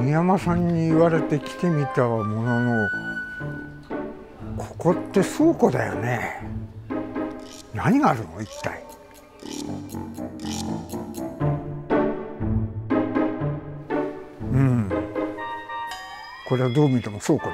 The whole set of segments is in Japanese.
杉山さんに言われて来てみたものの、ここって倉庫だよね。何があるの一体。これはどう見ても倉庫だ。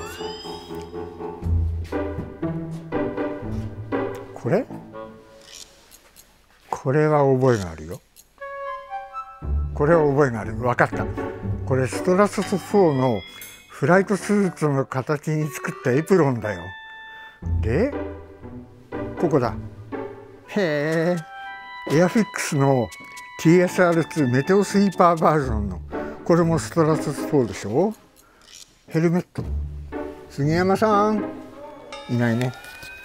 これは覚えがあるよ。これは覚えがある。分かった。これストラトス4のフライトスーツの形に作ったエプロンだよ。でここだ。へえ。エアフィックスの TSR2 メテオスイーパーバージョンのこれもストラトス4でしょ。ヘルメット。杉山さんいないね。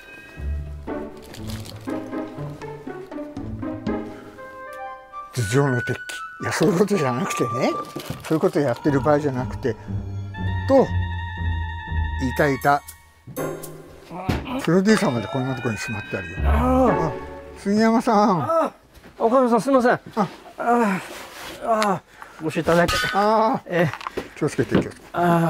頭上の鉄器。いや、そういうことじゃなくてね、そういうことやってる場合じゃなくてと、いたプロデューサーまでこんなところにしまってあるよ。杉山さん。 岡部さん、すみません。ご視聴いただいて。 気をつけて気をつけて。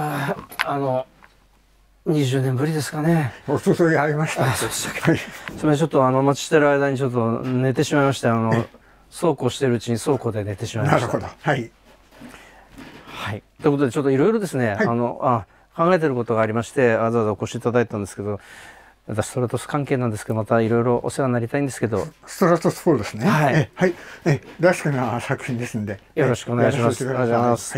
20年ぶりですかね。 おととい会いました。 そうでしたっけ。すみません、ちょっとお待ちしてる間にちょっと寝てしまいまして、そうこうしてるうちに倉庫で寝てしまいました。 なるほど。はい。 はい。ということで、ちょっといろいろですね、考えてることがありまして、わざわざお越しいただいたんですけど、私ストラトス関係なんですけど、またいろいろお世話になりたいんですけど。 ストラトス4ですね。はい。はい。らしくな作品ですんで。 よろしくお願いします。ありがとうございます。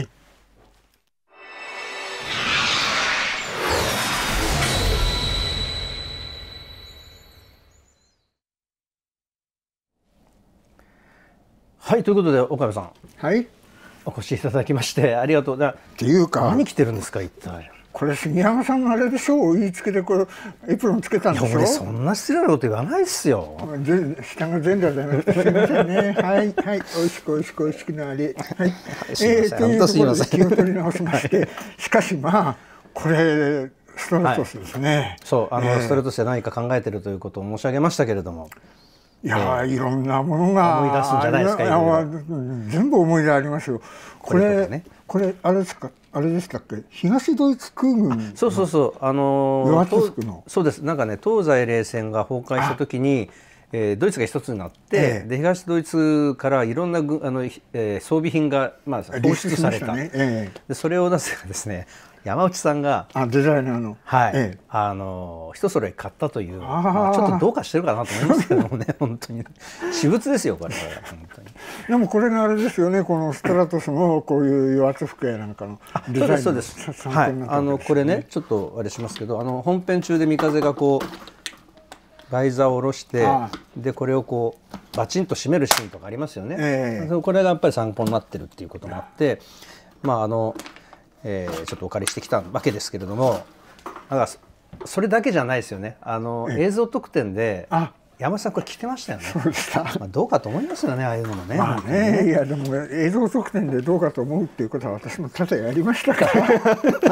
はい、ということで岡部さん、 はい、 お越しいただきましてありがとう。 っていうか、 何着てるんですか一体。 これ杉山さんのあれでしょう、言いつけでこれエプロンつけたんでしょ。 いや、俺そんな失礼なこと言わないですよ。 下が全裸じゃなくてすみませんね。はいはい、おいしくおいしくおいしくなれ。はい。というところで気を取り直しまして、しかしまあこれストラトスですね。 そう、ストラトスで何か考えてるということを申し上げましたけれども。 いや、いろんなものが思い出すんじゃないですか。 全部思い出ありますよ。これあれですか、あれでしたっけ、東ドイツ空軍。 そうそうそう、 ヨアツスクの。 そうです。なんかね、東西冷戦が崩壊した時にドイツが一つになって、で東ドイツからいろんな装備品が放出された。でそれをですね、山内さんがデザイナーの、 はい、一揃え買ったという、ちょっとどうかしてるかなと思いますけどもね、本当に私物ですよこれ。本当に。 でもこれがあれですよね、このストラトスのこういう油圧服やなんかのデザインの参考になったわけですよね。 はい、これね、ちょっとあれしますけど、本編中で三風がこうバイザーを下ろして、でこれをこうバチンと締めるシーンとかありますよね。これがやっぱり参考になってるっていうこともあって、まあちょっとお借りしてきたわけですけれども、だからそれだけじゃないですよね。映像特典で山内さんこれ着てましたよね。 そうでした。 どうかと思いますよね、ああいうのもね。 まあね、いやでも映像特典でどうかと思うっていうことは私もただやりましたから。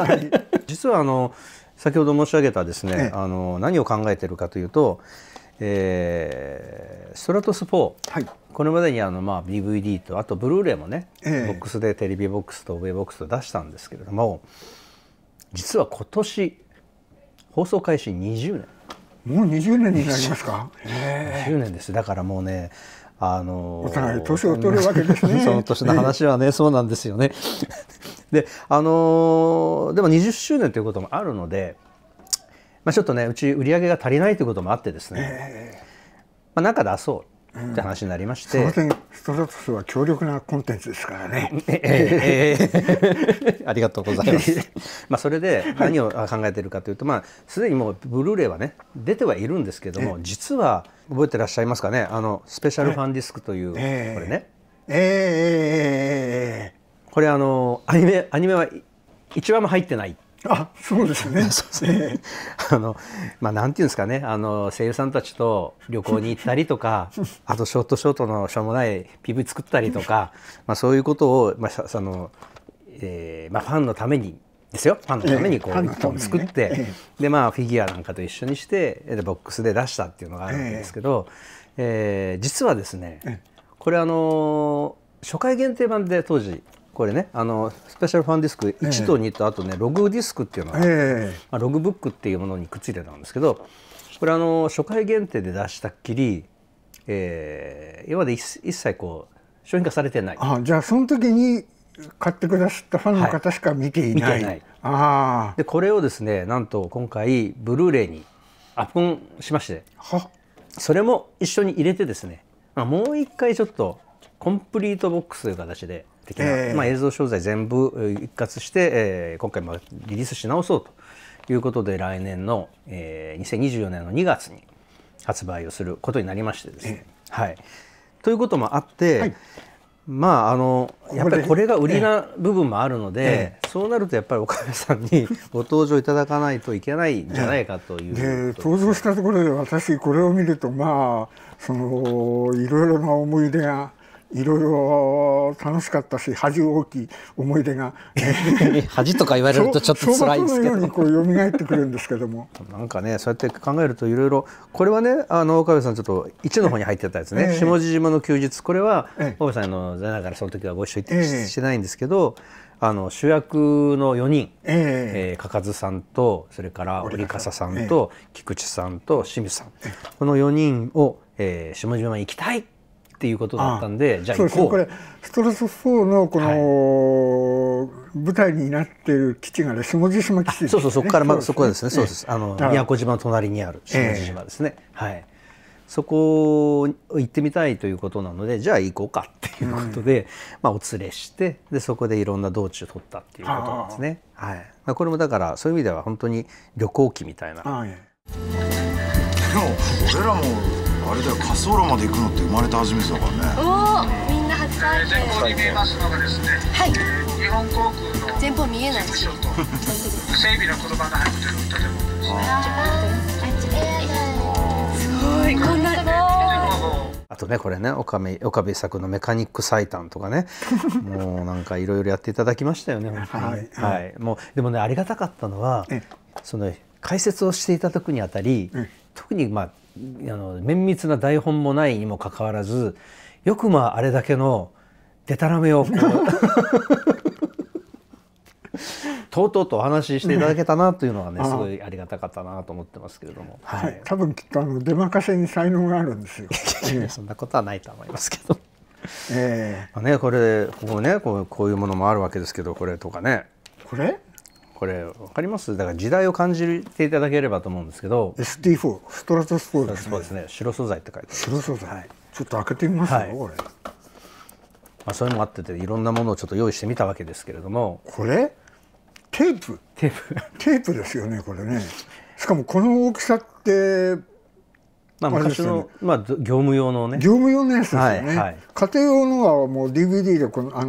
はい、 実は先ほど申し上げたですね、何を考えているかというと、ストラトス4、はい、これまでにDVD とあとブルーレイもね、ボックスでテレビボックスと上ボックスと出したんですけれども、実は今年放送開始20年。 もう20年になりますか。 20年です。だからもうね、 お互い年を取るわけですね。 その年の話はね、そうなんですよね。で、でも20周年ということもあるので、ちょっとね、うち売り上げが足りないということもあってですね、なんか出そうって話になりまして、 その点ストラトスは強力なコンテンツですからね。 ありがとうございます。それで何を考えているかというと、すでにもうブルーレイはね出てはいるんですけども、実は覚えてらっしゃいますかね、スペシャルファンディスクというこれね、これアニメは1話も入ってない。 そうですね。 なんていうんですかね、声優さんたちと旅行に行ったりとか、あとショートのしょうもない PV 作ったりとか、そういうことをファンのためにですよ、ファンのためにこう作って、でフィギュアなんかと一緒にしてボックスで出したっていうのがあるんですけど、実はですね、これ初回限定版で当時これねスペシャルファンディスク1と2とあとねログディスクっていうのが、ログブックっていうものにくっついてたんですけど、これ初回限定で出したっきり、今まで一切こう商品化されてない。 じゃあその時に買ってくださったファンの方しか見ていない。 でこれをですねなんと今回ブルーレイにアップンしまして、それも一緒に入れてですね、もう一回ちょっとコンプリートボックスという形で的な、映像商材全部一括して、今回もリリースし直そうということで来年の、2024年の2月に発売をすることになりましてですね。ということもあって、やっぱりこれが売りな部分もあるので、そうなるとやっぱり岡部さんにご登場いただかないといけないんじゃないかという。 登場したところで私これを見るといろいろな思い出がいろいろ楽しかったし恥大きい思い出が恥とか言われるとちょっと辛いですけど、 そういうふうに蘇ってくるんですけどもなんかねそうやって考えるといろいろこれはね岡部さんちょっと1の方に入ってたやつね、下地島の休日、これは岡部さん残念ながらその時はご一緒してないんですけど、主役の4人、かかずさんとそれから織笠さんと菊池さんと清水さん、この4人を、下島に行きたいっていうことだったんで、じゃあ行こう。 これストラトス4のこの舞台になっている基地がね下地島基地ですね。 そこからそこですね。そうです。宮古島の隣にある下地島ですね。そこ行ってみたいということなので、じゃあ行こうかっていうことで、お連れしてでそこでいろんな道中取ったっていうことなんですね。これもだからそういう意味では本当に旅行記みたいな。 でも俺らもあれだよ、滑走路まで行くのって生まれて初めてだからね。 みんな初体験。 前方に見えますのがですね、日本航空の前方見えない。 整備の車が入ってる建物です。 すごい、こんな。 あとねこれね岡部作のメカニック最短とかねもうなんかいろいろやっていただきましたよね本当に。もうでもねありがたかったのはその解説をしていただくにあたり、特に綿密な台本もないにもかかわらずよくあれだけのデタラメをとうとうとお話ししていただけたなというのはねすごいありがたかったなと思ってますけれども、 多分きっと出任せに才能があるんですよ。 そんなことはないと思いますけど、これここねこういうものもあるわけですけど、これとかねこれ分かります？だから時代を感じていただければと思うんですけど、 ST4 ストラトス4ですね。 そうですね、白素材って書いてある。 白素材、ちょっと開けてみますよ、これ。 そういうのもあってていろんなものをちょっと用意してみたわけですけれども、 これテープですよねこれね。しかもこの大きさって昔の業務用のね、 業務用のやつですよね。家庭用のはもう DVD で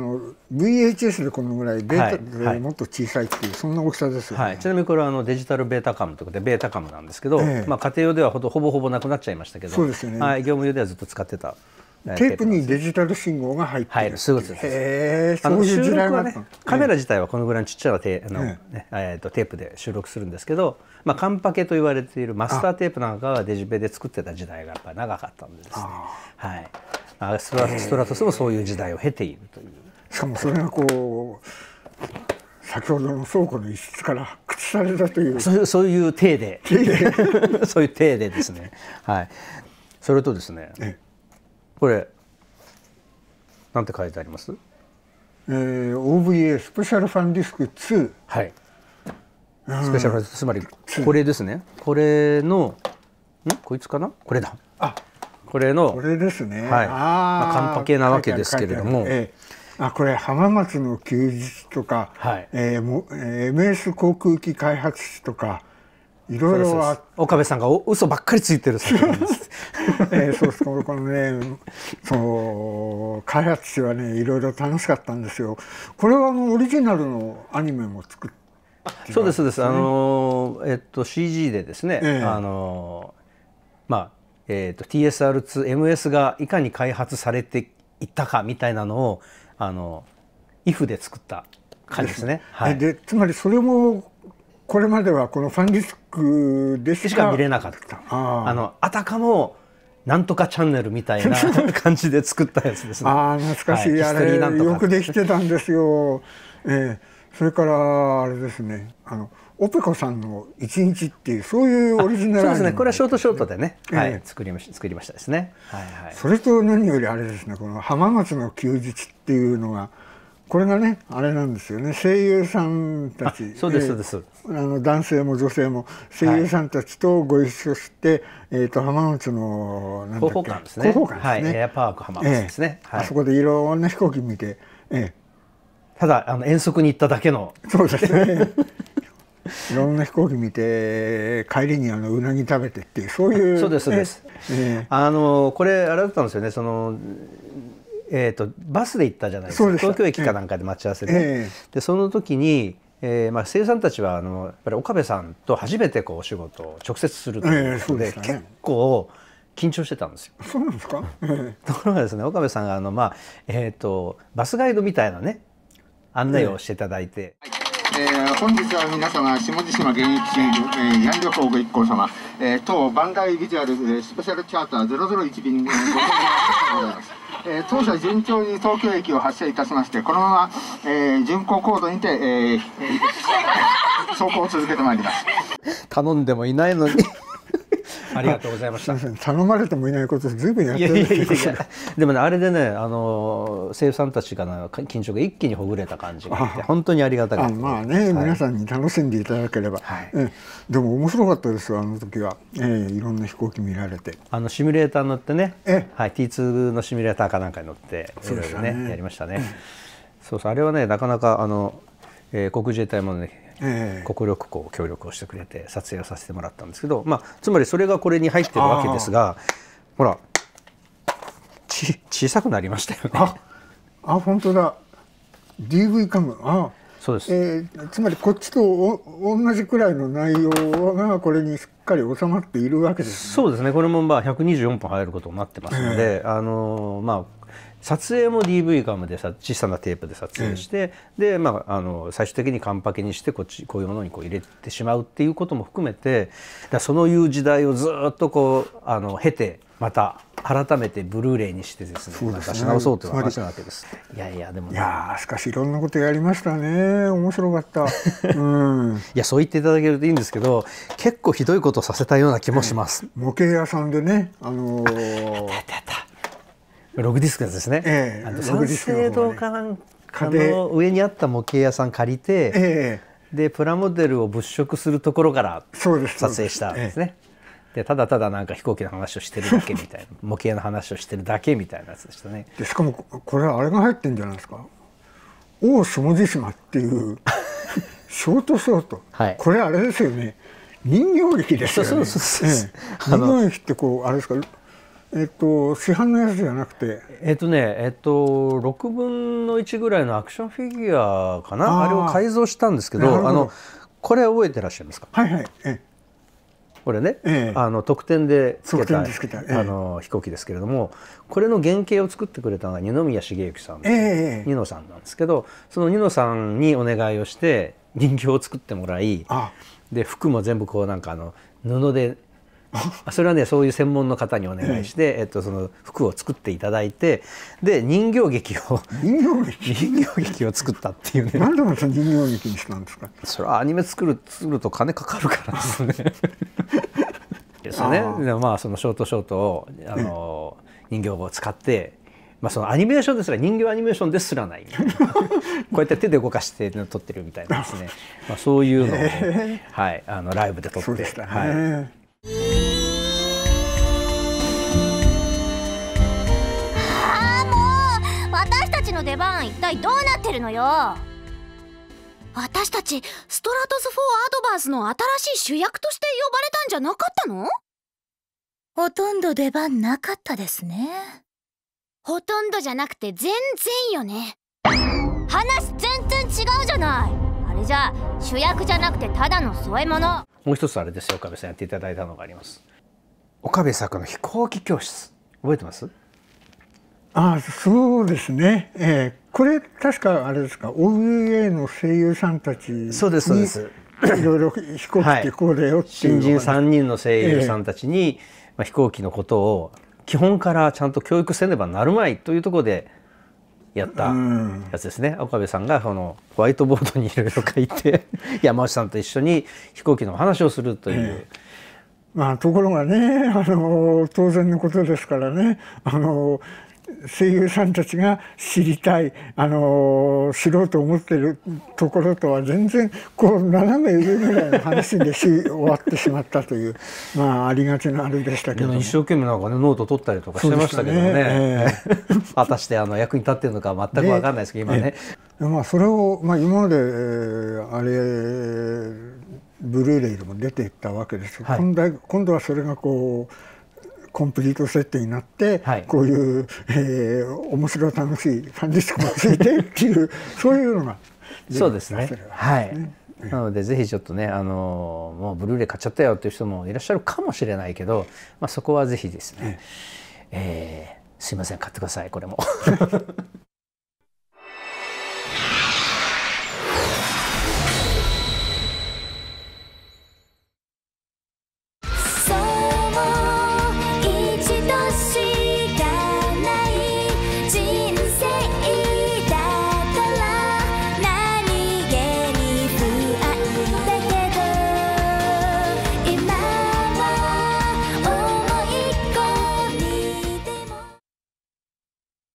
VHS でこのぐらい、ベータでもっと小さいっていうそんな大きさですよね。 ちなみにこれはデジタルベータカムということでベータカムなんですけど、家庭用ではほぼほぼなくなっちゃいましたけど、 そうですよね。 業務用ではずっと使ってた。 テープにデジタル信号が入ってる。 そういうことです。 そういう時代があった。 カメラ自体はこのぐらいのちっちゃなテープで収録するんですけど、カンパケと言われているマスターテープなんかはデジベで作ってた時代がやっぱり長かったんでですね、ストラトスもそういう時代を経ているという。 しかもそれがこう先ほどの倉庫の一室から発掘されたというそういう体でそういう体でですね。それとですね、これなんて書いてあります？ OVA スペシャルファンディスク2。スペシャルファンディスク、つまりこれですね。これのこいつかな？これだ。これですね。 カンパケなわけですけれども、 これ浜松の休日とか、MS 航空機開発室とか。いろいろ岡部さんが嘘ばっかりついてる作品です。 そうです。このね、開発室はね、いろいろ楽しかったんですよ。これはオリジナルのアニメも作って、 そうですそうです。CG でですね、TSR2MS がいかに開発されていったかみたいなのをIF で作った感じですね。 でつまりそれもこれまではこのファンディスクでしか見れなかった。あたかもなんとかチャンネルみたいな感じで作ったやつですね。 ああ懐かしい、はい、あれよくできてたんですよ。それからあれですね、オペコさんの一日っていうそういうオリジナル、 そうですね、これはショートでね、はい、作りましたですね。はいはい。 それと何よりあれですね、この浜松の休日っていうのがこれがねあれなんですよね、声優さんたち、 そうですそうです。 男性も女性も声優さんたちとご一緒して、浜松のなんだっけ、 広報館ですね。 広報館ですね。 はい、エアパーク浜松ですね。 あそこでいろんな飛行機見て、 ただ遠足に行っただけの。 そうですね。いろんな飛行機見て帰りにうなぎ食べてっていうそういう。 そうですそうです。これあれだったんですよね。バスで行ったじゃないですか。東京駅かなんかで待ち合わせで。でその時に。声優さんたちはやっぱり岡部さんと初めてお仕事を直接するということで、結構緊張してたんですよ。 そうなんですか。 ところがですね、岡部さんがバスガイドみたいなね案内をしていただいて、 本日は皆様下地島現役新宮ヤン旅行ご一行様、当バンダイビジュアルスペシャルチャーター001便ご乗車ございます。当社順調に東京駅を発車いたしまして、このまま、巡航コードにて、走行を続けてまいります。 頼んでもいないのにありがとうございました。 頼まれてもいないことずいぶんやってる。 でもね、あれでね、声優さんたちが緊張が一気にほぐれた感じがあって本当にありがたかった。 まあね、皆さんに楽しんでいただければ。でも面白かったですよ、あの時は。いろんな飛行機見られて。 シミュレーターに乗ってね、T2 のシミュレーターかなんかに乗っていろいろねやりましたね。そうそう、あれはねなかなか航空自衛隊もね快く協力をしてくれて撮影をさせてもらったんですけど、つまりそれがこれに入ってるわけですが、ほら小さくなりましたよね。 本当だ。 DV カム。 そうです。 つまりこっちと同じくらいの内容がこれにしっかり収まっているわけですね。 そうですね。これも124分入ることになってますので、撮影も DV カムで小さなテープで撮影して、で最終的にカンパケにしてこういうものに入れてしまうっていうことも含めて、そういう時代をずっと経てまた改めてブルーレイにしてですね、またし直そうという話なわけです。いやでもね、 しかしいろんなことやりましたね。面白かった。 いやそう言っていただけるといいんですけど、結構ひどいことをさせたような気もします。 模型屋さんでね、 ログディスクですね。三省堂かなんかの上にあった模型屋さん借りて、でプラモデルを物色するところから撮影したんですね。でただただなんか飛行機の話をしてるだけみたいな模型の話をしてるだけみたいなやつでしたね。 でしかもこれあれが入ってんじゃないですか。大下地島っていうショート、これあれですよね。人形劇ですよね。人形劇ってあれですか。市販のやつじゃなくて 6分の1ぐらいのアクションフィギュアかな、あれを改造したんですけど、これ覚えてらっしゃいますか。これね、特典でつけた飛行機ですけれども、これの原型を作ってくれたのが二宮茂之さん、ニノさんなんですけど、そのニノさんにお願いをして人形を作ってもらい、で服も全部なんか布でそれはねそういう専門の方にお願いして、その服を作っていただいて、で人形劇を作ったっていうね。 なんでまた人形劇にしたんですか。 それはアニメ作ると金かかるからですね。ですよね。そのショートを人形を使って、そのアニメーションですら人形アニメーションですらないみたいなこうやって手で動かして撮ってるみたいなですね。そういうのをライブで撮って。 私たちの出番一体どうなってるのよ。私たちストラトス4アドバンスの新しい主役として呼ばれたんじゃなかったの？ほとんど出番なかったですね。ほとんどじゃなくて全然よね。話全然違うじゃない。あれじゃ主役じゃなくてただの添え物。 もう一つあれですよ、岡部さんやっていただいたのがあります。岡部作の飛行機教室覚えてます？ そうですね。これ確かあれですか、OVA の声優さんたちにそうですそうです。 いろいろ飛行機ってこうだよっていう、 新人3人の声優さんたちに、飛行機のことを基本からちゃんと教育せねばなるまいというところでやったやつですね。岡部さんがそのホワイトボードにいろいろ書いて山内さんと一緒に飛行機の話をするという。 まあところがね、当然のことですからね、声優さんたちが知りたい知ろうと思ってるところとは全然こう斜め上ぐらいの話で終わってしまったという、まあありがちなあれでしたけども、 一生懸命なんかねノート取ったりとかしてましたけどね。果たして役に立ってるのか全く分かんないですけど今ね。 まあそれを、まあ、今まであれブルーレイでも出ていったわけですけど、今度はそれがこうコンプリートセットになって、こういう、面白楽しいファンディスクもついてっていうそういうのがそうですね。はい。なのでぜひちょっとねもうブルーレイ買っちゃったよっていう人もいらっしゃるかもしれないけど、まあ、そこはぜひですね、すいません買ってくださいこれも。